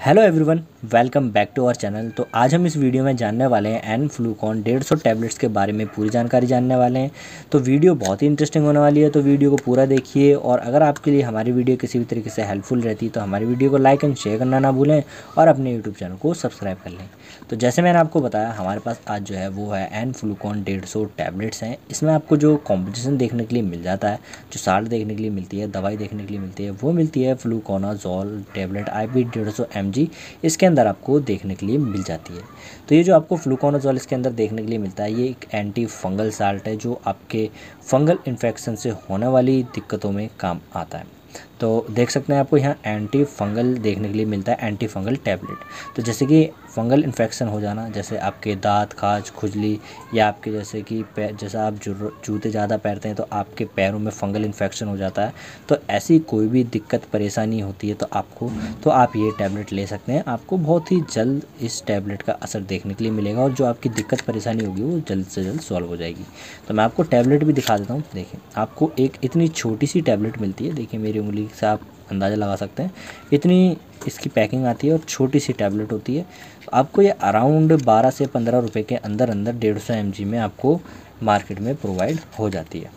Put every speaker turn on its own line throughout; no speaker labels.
Hello everyone, welcome back to our channel. तो आज हम इस वीडियो में जानने वाले हैं एनफ्लूकॉन 150 टैबलेट्स के बारे में पूरी जानकारी जानने वाले हैं। तो वीडियो बहुत ही इंटरेस्टिंग होने वाली है, तो वीडियो को पूरा देखिए। और अगर आपके लिए हमारी वीडियो किसी भी तरीके से हेल्पफुल रहती है तो हमारी वीडियो को लाइक एंड शेयर करना ना भूलें और अपने यूट्यूब चैनल को सब्सक्राइब कर लें। तो जैसे मैंने आपको बताया, हमारे पास आज जो है वो है एनफ्लूकॉन 150 टैबलेट्स हैं। इसमें आपको जो कॉम्पोजिशन देखने के लिए मिल जाता है, जो साल्ट देखने के लिए मिलती है, दवाई देखने के लिए मिलती है, वो मिलती है फ्लूकोनाजोल टैबलेट IP 150 mg। इसके अंदर आपको देखने के लिए मिल जाती है। तो ये जो आपको फ्लूकोनाजोल इसके अंदर देखने के लिए मिलता है, ये एक एंटी फंगल साल्ट है जो आपके फंगल इन्फेक्शन से होने वाली दिक्कतों में काम आता है। तो देख सकते हैं आपको यहाँ एंटी फंगल देखने के लिए मिलता है, एंटी फंगल टैबलेट। तो जैसे कि फंगल इन्फेक्शन हो जाना, जैसे आपके दांत, खाज, खुजली, या आपके जैसे कि जैसा आप जूते ज़्यादा पहनते हैं तो आपके पैरों में फंगल इन्फेक्शन हो जाता है। तो ऐसी कोई भी दिक्कत परेशानी होती है तो आप ये टैबलेट ले सकते हैं। आपको बहुत ही जल्द इस टैबलेट का असर देखने के लिए मिलेगा और जो आपकी दिक्कत परेशानी होगी वो जल्द से जल्द सॉल्व हो जाएगी। तो मैं आपको टैबलेट भी दिखा देता हूँ। देखिए, आपको एक इतनी छोटी सी टैबलेट मिलती है। देखिए, मेरी उंगली से आप अंदाज़ा लगा सकते हैं, इतनी इसकी पैकिंग आती है और छोटी सी टैबलेट होती है। आपको ये अराउंड 12 से 15 रुपए के अंदर 150 mg में आपको मार्केट में प्रोवाइड हो जाती है।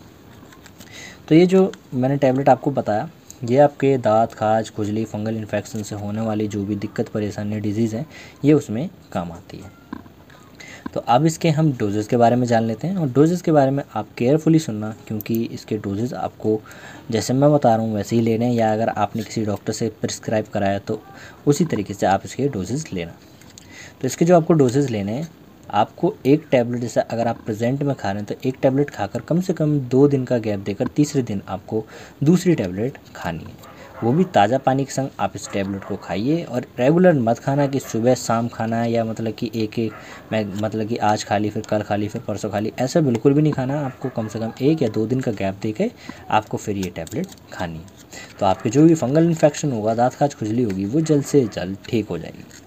तो ये जो मैंने टैबलेट आपको बताया, ये आपके दांत, खाज, खुजली, फंगल इन्फेक्शन से होने वाली जो भी दिक्कत परेशानी डिजीज़ हैं, ये उसमें काम आती है। तो अब इसके हम डोजेज़ के बारे में जान लेते हैं। और डोजेज़ के बारे में आप केयरफुली सुनना, क्योंकि इसके डोजेज़ आपको जैसे मैं बता रहा हूँ वैसे ही लेने हैं, या अगर आपने किसी डॉक्टर से प्रिस्क्राइब कराया तो उसी तरीके से आप इसके डोजेज़ लेना। तो इसके जो आपको डोजेज़ लेने हैं, आपको एक टैबलेट, जैसे अगर आप प्रेजेंट में खा रहे हैं तो एक टैबलेट खाकर कम से कम 2 दिन का गैप देकर तीसरे दिन आपको दूसरी टैबलेट खानी है। वो भी ताज़ा पानी के संग आप इस टैबलेट को खाइए। और रेगुलर मत खाना कि सुबह शाम खाना है, या मतलब कि मैं मतलब कि आज खा ली, फिर कल खा ली, फिर परसों खा ली, ऐसा बिल्कुल भी नहीं खाना। आपको कम से कम 1 या 2 दिन का गैप देके आपको फिर ये टैबलेट खानी है। तो आपके जो भी फंगल इन्फेक्शन होगा, दांत, खाज, खुजली होगी, वो जल्द से जल्द ठीक हो जाएगी।